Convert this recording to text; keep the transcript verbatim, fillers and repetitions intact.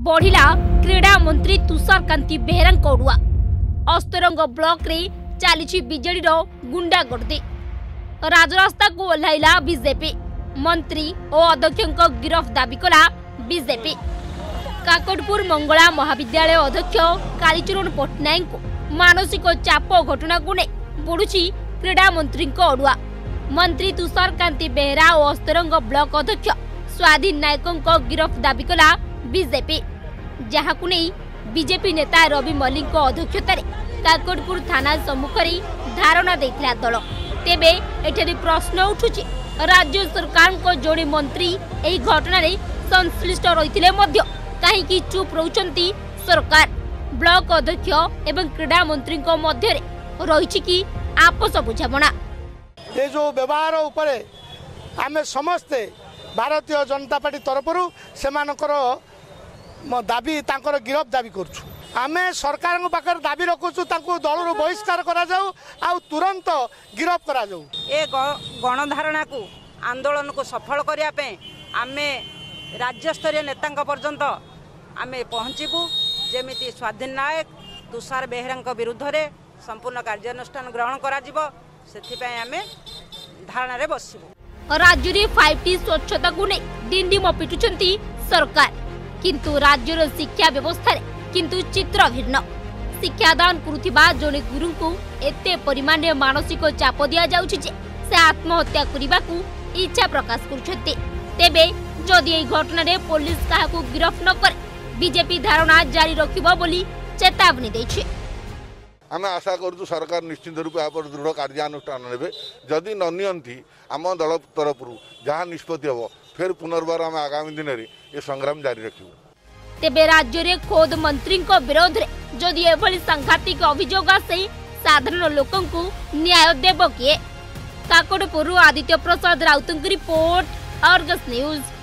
बढ़िला क्रीड़ा मंत्री तुषार कांति बेहेरा अड़ुआ। अस्तरंग ब्लॉक रे चली बीजेडी गुंडागर्दी। राजरास्ता को ओह्लैला बीजेपी। मंत्री और अध्यक्ष गिरफ दाबी कला बीजेपी। काकटपुर मंगला महाविद्यालय अध्यक्ष कालीचरण पट्टनायक को मानसिक चाप घटना को नहीं बढ़ुची क्रीड़ा मंत्री अड़ुआ। मंत्री तुषार कांति बेहेरा और अस्तरंग ब्लॉक अध्यक्ष स्वाधीन नायकों गिरफ दाबी कला बीजेपी, जहां को नहीं बीजेपी नेता रवि मल्लिक अध्यक्षतार काकटपुर थाना सम्मुख धारणा देथिला दल। तेबे एठरी प्रश्न उठुची, राज्य सरकार को जोड़े मंत्री एही घटना रे संश्लिष्ट रहिथिले मध्य काहेकि चुप रहउचंती सरकार। ब्लॉक अध्यक्ष एवं क्रीड़ा मंत्री मध्य रही कि आपस बुझामणा। ये जो व्यवहार उपरे आमे समस्ते भारतीय जनता पार्टी तरफरु सेमानकर दाबी तांकर गिरफ दाबी करछु। आमे सरकार पाखर दाबी रखुछु तांको दलरु बहिष्कार करा जाऊ आ तुरंत गिरफ करा जाऊ। ए गणधारणा को आंदोलन को सफल करिया पे आमे राज्य स्तरीय नेतांक पर्यंत आमे पहुंचीबू। जेमिति स्वाधीन नायक तुषार बेहेरा विरुद्ध रे संपूर्ण कार्यानुष्ठान ग्रहण करा जिवो, सेथिपय आमे धारणा रे बसिबू। राज्य रे फाइव टी स्वच्छता को ने डिंडिम पिटुचंती सरकार, किंतु राज्यर शिक्षा व्यवस्था रे किंतु चित्र भिन्न। शिक्षादान करुथिबा जने गुरु को एते परिमाण रे मानसिक चाप दिया जाउछि जे से आत्महत्या करिबा को इच्छा प्रकाश करुछते। तेबे जदि एई घटना रे पुलिस काहाकू गिरफ न करे बीजेपी धारणा जारी रखिबो बोली चेतावनी दैछि। आम आशा करूँ सरकार निश्चित रूप पर दृढ़ कार्यानुष्ठान नेबे। जदि न नियंती आम दल तरफ जहाँ निष्पत्ति हम फिर पुनर्बार आम आगामी दिन में ये संग्राम जारी रखिबू। तेबे राज्य रे खोद मंत्री विरोध रे जदि एभली सांघातिक अभियोग आसे साधारण लोकं को न्याय देव किए? Kakatpur Aditya Prasad Rout report, Argus news.